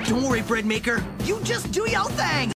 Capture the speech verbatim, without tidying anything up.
Don't worry, bread maker. You just do your thing.